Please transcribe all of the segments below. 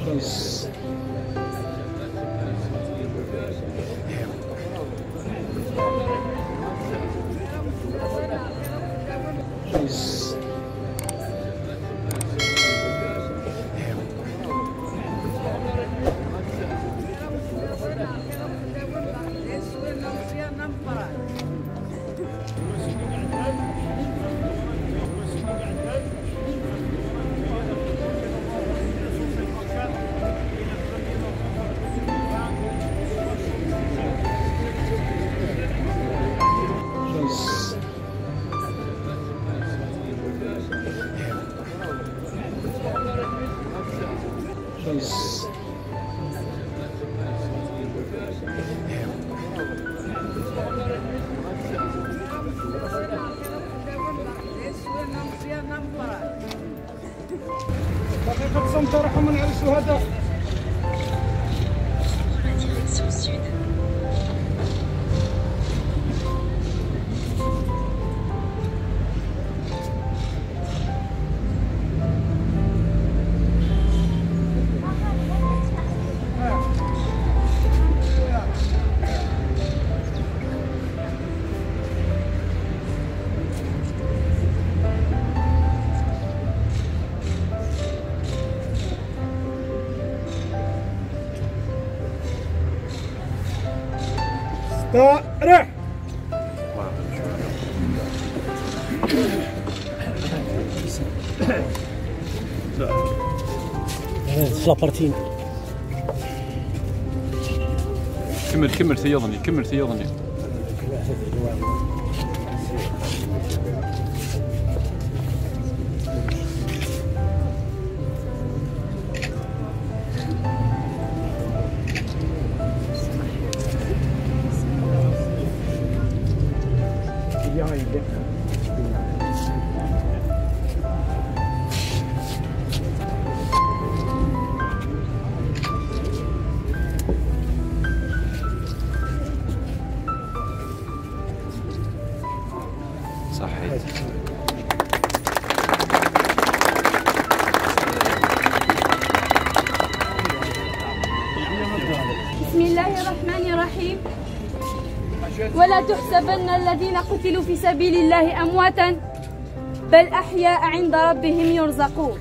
دقيقة صمت رحمة على الشهداء. رح لابارتين كمل سيضني صحيح. بسم الله الرحمن الرحيم. ولا تحسبن الذين قتلوا في سبيل الله أمواتا بل أحياء عند ربهم يرزقون.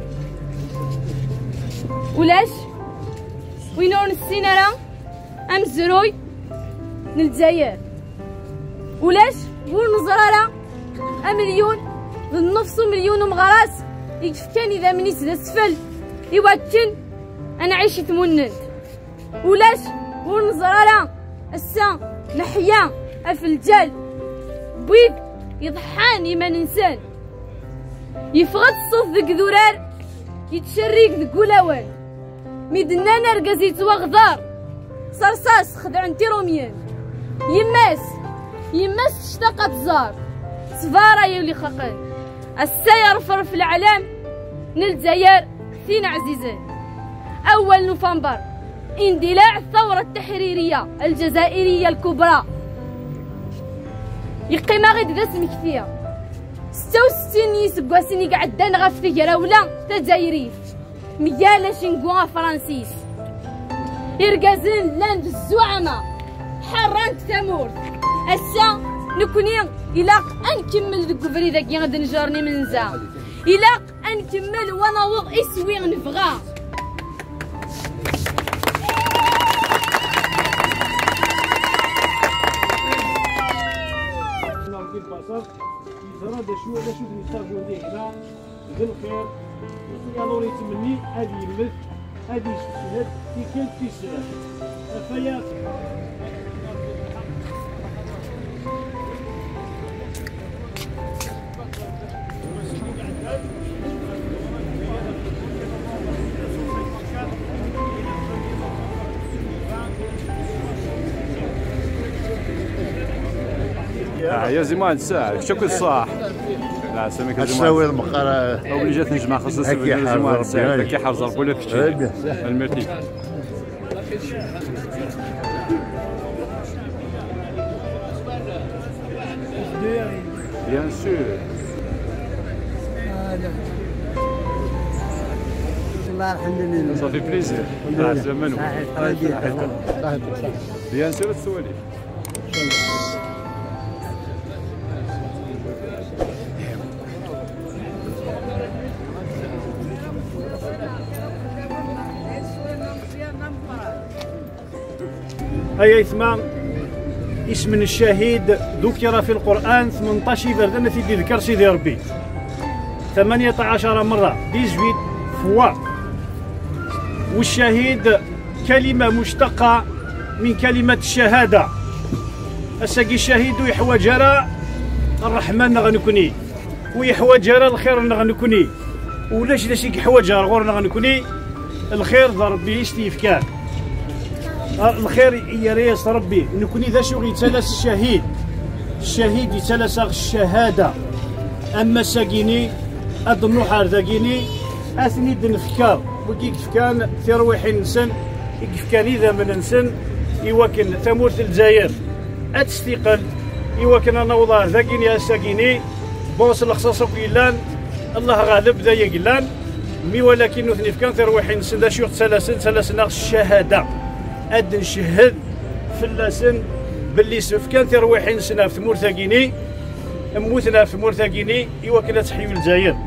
ولاش وينون السينارة أم زروي للجزائر ولاش ونزرارة مليون النص مليون مغراس يكفكان إذا منيت ذا سفل يوكن أنا عيش تمننت ولاش ونزرارة السا نحيا أفلجال بيك يضحاني ما ننسان يفغد الصوت ذك ذرار يتشريك ذك ولاوان ميدنا نرقز يتوغضار صرصاص خدعنتي روميان يماس تشتاق تزار سفارة يولي خاقان السير فرف العلام نلجزائر كثير عزيزان. أول نوفمبر اندلاع الثورة التحريرية الجزائرية الكبرى يقيم غير ذا اسم كثير 66 يسقواسني قعدان غف ثقرا ولا تجايريف ميالا شنقوا فرانسيس إرقازن لاند الزعماء حرانت ثمور السا نكوني إلاق أنكمل ذك فريدك غدا نجرني منزا إلاق أنكمل وانا وضع إسوي نفغا يزرى دا شو نسترجو ليه هنا بالخير يالو يتمني هادي يمث هادي يشهد في كل في السنة فيا يا زمان ساعة شكون صح لا سميك زمان تساوي المقارنة اوبليجات نجمع خصوصا زمان ساعة كي حرز ربي لك المرتي بيان سور الله الحمد لله. صافي بليزير. مع الزمن. بيان سور السواليف. هيا يسمع اسم الشهيد ذكر في القرآن 18 بردنا في ذكر سيدي ربي 18 مرة 18 فوا. والشهيد كلمة مشتقة من كلمة الشهادة. الساقي الشهيد يحوى جرى الرحمن نغنكني ويحوى جرى الخير نغنكني ولاش يحوى جرى غور نغنكني الخير ضرب به استيفكان الخير يريس ربي نكوني ذا شو يتلس الشهيد. الشهيد يتلس الشهادة. أما ساقيني أظنو حار ذاقيني أثني دنفكار وكيك كان ترويح نسن كيف كان إذا من نسن يوكن ثمورة الجزائر أتستيقل يوكن أنا والله ذاقيني أساقيني بوص الخصاصة كيلان الله غالب ذا يقلان مي ولكن نثني كان ترويح نسن ذا شو تلسن الشهادة. أد نشهد في اللسن باللي سوف كان ترويحين سنة في مرتاقيني موتنا في مرتاقيني إوا كنا تحيو الجزائر.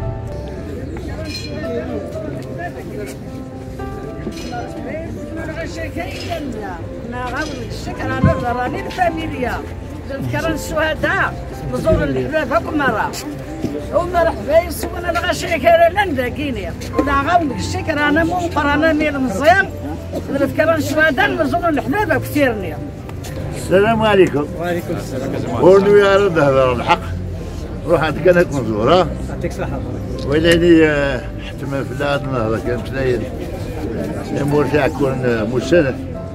الشكر أنا راني الفاميليا نذكر الشهداء نزور الحباب هاكم مرة هما رحبايب سونا لغا شكر لن ذاكيني ولا غاون الشكر أنا مو مقرانا ميل مزيان نذكر الشهداء نزور الحباب كثيرني. السلام عليكم. وعليكم السلام. ورنو يا رب هذا الحق روح عندك انا كنزورة يعطيك الصحة. ولاني حتما في بلادنا هذا كان مسلايل الامور تاع كون مسند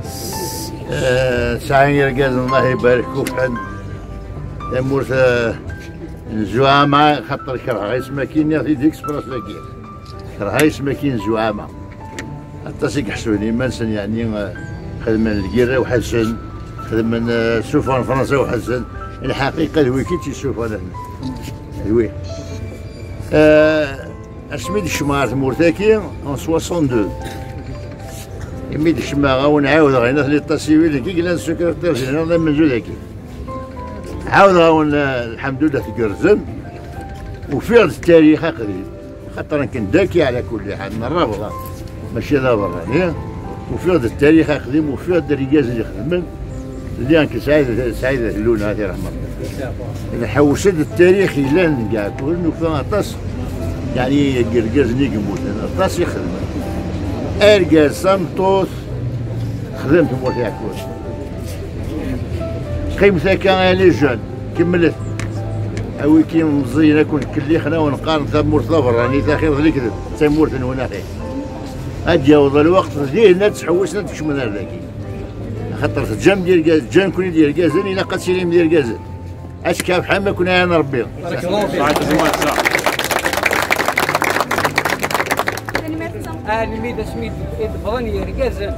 سعير قال الله يبارك فيك امور الزعامة خاطر كره اسمكين في ديك سبراس لاكي كره اسمكين زعامة حتى سيك حسوني منسن يعني خدم الكيرة وحسن خدم السفن فرنسا وحسن الحقيقة الوي كي تيشوفها لهنا الوي اسميد الشمار مورتاكي ان 62 يميد الشماغة ونعاود غينا ليطا سيفيل كي قلنا السكرتير جينيرال من جولاكي عاود غاون الحمد لله تقرزن وفي التاريخ قديم خاطر كنت داكي على كل حال نرابغه ماشي لا براني وفي التاريخ قديم وفي الرجاز اللي خدمن اللي انك سعيد اللون هذه رحمه الله حوسد التاريخ لان كاع كل نوفا طاس يعني قرقزني قموت انا طاس يخدم ارقاز صمتوث خدمت موت ياكل قيمتها كان لي جون كملت اوي كي مزينه كون كلي خنا ونقارن ثمور ثبر راني تاخير اللي كذب تمور هنا اتجاوز الوقت ليه تحوسنا تشمل هذاكي خاطر الجام ديال كاز جان كوني ديال كازن الا قد سيريم ديال كازن اش كاب حما كنا انا ربي بارك الله فيك. أنا ميدا سميت إدفاني ركازن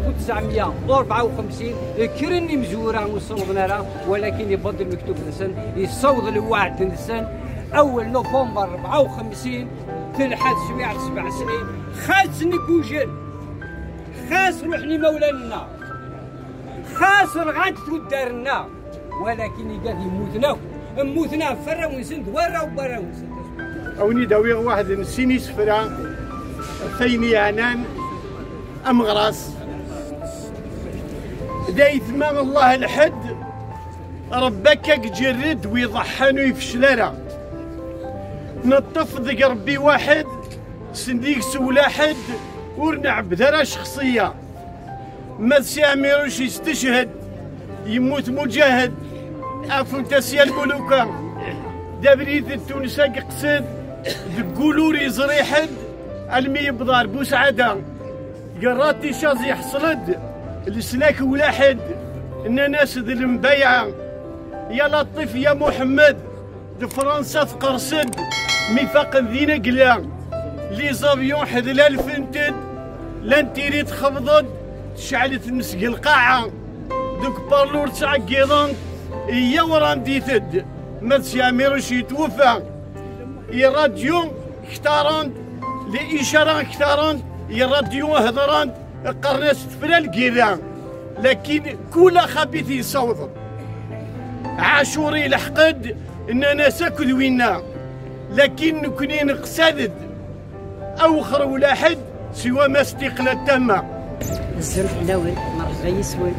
1954 كرني مزورة وصوضنا لها ولكن يبدل المكتوب نسن يصوض الوعد نسن أول نوفمبر 54 تلحد 7 سنين خاص نكوجن خاص روحني مولانا خاص رغاد تودارنا ولكن يقال يموتنا فرا ونسند ورا وبرا ونسند أوني داوي واحد نسيني سفرا ثيني عنان أمغراس دايت ما الله الحد ربك جرد ويضحن ويفشلنا نطف ذك ربي واحد سنديك سولا حد ورنعب ذرا شخصية ما سامروش يستشهد يموت مجاهد عفو تسيا الملوكة دابريد التونسة قصد ذكولوري زريحد علمي بضار بوسعادة قراتي شازي حصلد السلاك ولاحد ان ناس ذي المبايعة يا لطيف يا محمد دي فرنسا تقرصد ميثاق ذينا قلان لي زافيون حذلا الفنتد لان تيري تخفضد شعلت مسق القاعة دوك بارلور تاع كيضان هي وران ديتد ما تسياميروش يتوفى يا راديو اختارون لإشارة اختارون الراديو هضران قرناس تفلا الكيران لكن كل خبيث يصوت عاشوري الحقد اننا ساكد وينا لكن نكوني نقصد اوخر ولا حد سوى ما استقلال تامه الزرق الاول مرحبا يسوي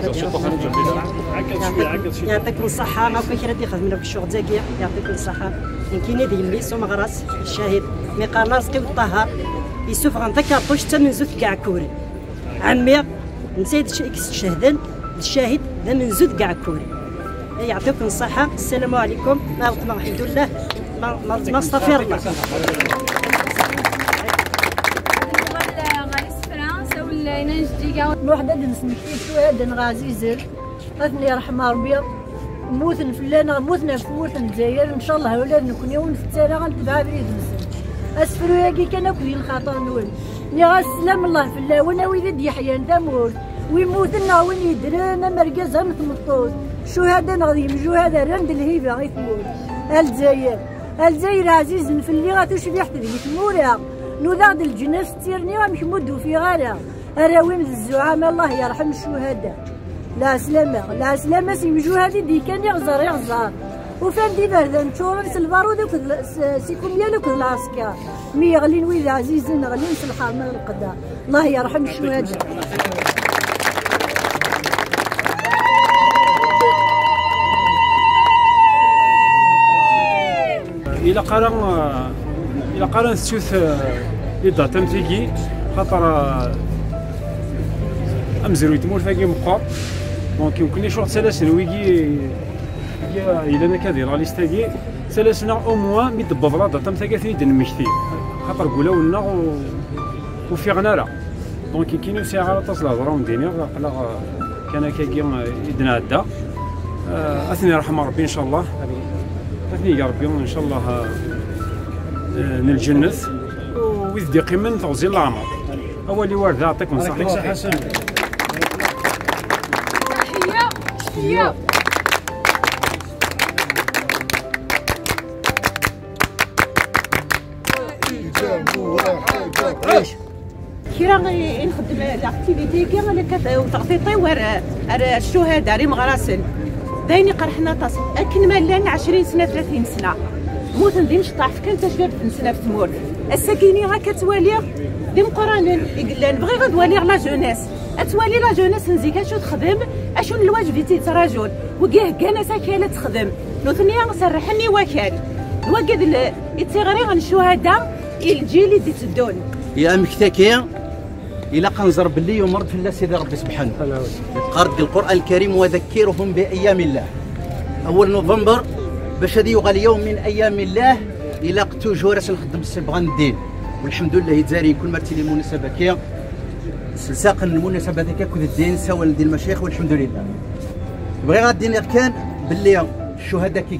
يعطيكم الصحة ما كاين ردي خدمنا في الشغل زاكية يعطيكم الصحة يمكن هذه يمليس ومغراس الشاهد ميقارناس قبل طه يسوف غنذكر طوش حتى من زوج كاع كوري عمي نسيت شهدن الشاهد ذا من زوج كاع كوري يعطيكم الصحة السلام عليكم الحمد لله ما استغفر الله وحدة نسمكي شوية غازيزل أثني رحمة ربي موثن فلانا موثنا في موثن الجزائر إن شاء الله ولاد نكون يوم في التالي غنتبع بريد نسن أسفلو ياكي كان أكل الخطر نول ني غاسلام الله في الله وانا ويد يحيى ندمور ويموتنا وين يدرنا مركز نتمطوط شهداء نغيم شهداء رند الهيبة غيثمور الجزائر عزيز في اللي غاتوشبيح تدي تمورا نوضاد الجناس تيرني غنحمدو في غارة أراوين الزعماء الله يرحم الشهداء لا سلامة سيمجو هذه دي كان يغزر وفان دي بردا نشورن البارود سيكوميا لوك العسكر مي يغلين ويد عزيزين غلين سلحار من القدا الله يرحم الشهداء إلى قرن ستوث إذا تمثيكي خاطر أمزروي تمور ثاقي مقار دونك يمكن شغل 3 سنين ويجي إلا أنا كذي راه ليستاكي 3 سنين أو موان ميدبض راه تم ثاقي ثني دنمشتي خاطر قولاو لنا وفي غنارة دونك كاين ساعة تصل هضرة ونديني قلا كان كاكي يدنا عدا أثني رحمة ربي إن شاء الله أثني يا ربي إن شاء الله نلجنث وإذ دي قيمن تغزي العمر أولي وارد يعطيكم صحة كي راه نخدم لاكتيفيتي كي انا وتغطيطي ورا الشهداء ريم غراسل دايني قرحنا تصل اكن مالان 20 سنه 30 سنه موت ندير نشطح في كان تشباب سنه في تمور الساكيني غا كتوالي ديم قرانن يقول نبغي غدوالي لا جونيس اتوالي لا جونيس نزيك اشو تخدم اشو الواجب اللي تيتراجل وكاه كان ساكيله تخدم نوثني صرحني وكال وكاد يتيغري عن الشهداء الجيل اللي تدون يا مكتاكي الى قنزر باللي يمرض في الله سيدي ربي سبحانه قرد القران الكريم وذكرهم بايام الله اول نوفمبر باش هذه يغال يوم من ايام الله الى قتو جورس نخدم السبغان الدين والحمد لله يتزاري كل مرتي المناسبه كي سلساق المناسبه ذاك كود الدين سوا ندير المشايخ والحمد لله بغي غادي كان باللي الشهداء كي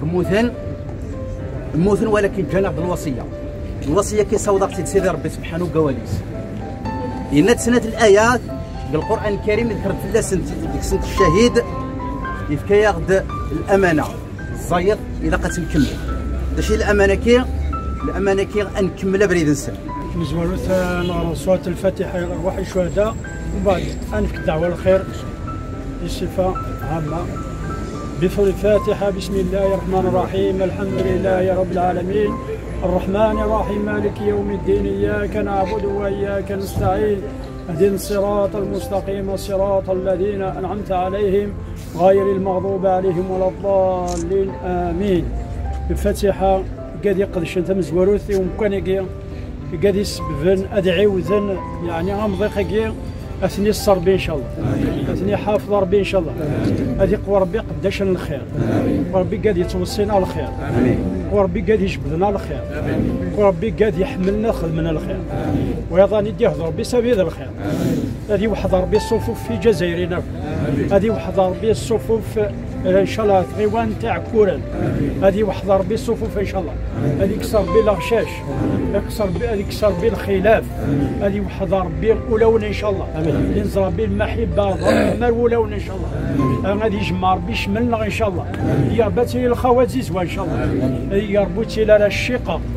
موثن ولكن جناب الوصيه كيصوض سيدي ربي سبحانه كواليس إن سنة الآيات بالقرآن الكريم ذكرت في الله سنة الشهيد يفكا ياخد الأمانة الزايد إذا قد نكمل داشي الأمانة كي غنكملها بريد نسن مزوالوث نغرى صلاة الفاتحة إلى أرواح الشهداء وبعد أنفك الدعوة الخير بصفة عامة بفضل الفاتحة بسم الله الرحمن الرحيم الحمد لله رب العالمين الرحمن الرحيم مالك يوم الدين إياك نعبد وإياك نستعين اهدنا الصراط المستقيم صراط الذين أنعمت عليهم غير المغضوب عليهم ولا الضالين آمين الفاتحة قد يقدش انت مزوروثي ومكان قد يسببن أدعي وذن يعني غمضيق أثني الصربي إن شاء الله أثني حافظ ربي إن شاء الله هذه قوى ربي قداش الخير وربي قاد يتوصينا الخير وربي قاد يجبدنا الخير وربي قاد يحملنا خدمنا الخير ويظني يهضر بسبيل الخير هذه وحد ربي الصفوف في جزائرنا هذه وحد ربي الصفوف ان شاء الله غيوان تاع كورن هذه وحد ربي الصفوف ان شاء الله هذه كسر بالغشاش يكسر بالخلاف هذه وحد ربي الاولون ان شاء الله ينزل بالمحبه ضمن الاولون ان شاء الله غادي يجمع ربي يشملنا ان شاء الله يا باتي الخواتيز وان شاء الله يا ربوتي لا الشقه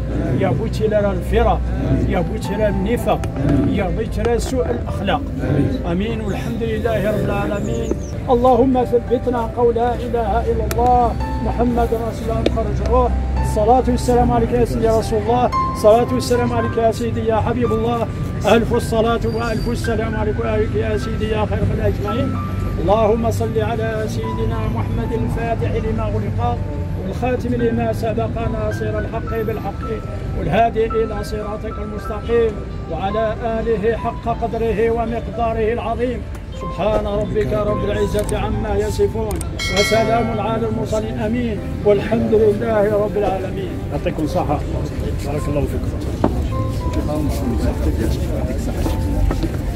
يا بوتيلا الفرق، يا بوتيلا النفاق، يا بوتيلا سوء الاخلاق. امين والحمد لله رب العالمين. اللهم ثبتنا قول لا اله الا الله محمد رسول الله خرج الروح. الصلاة والسلام عليك يا سيدي رسول الله، الصلاة والسلام عليك يا سيدي يا حبيب الله، ألف الصلاة وألف السلام عليك يا سيدي يا خير من أجمعين. اللهم صل على سيدنا محمد الفاتح لما غلق والخاتم لما سبق ناصر الحق بالحق والهادي إلى صراطك المستقيم وعلى آله حق قدره ومقداره العظيم. سبحان ربك رب العزة عما يصفون وسلام على المرسلين. امين والحمد لله رب العالمين. يعطيكم الصحة، بارك الله فيكم.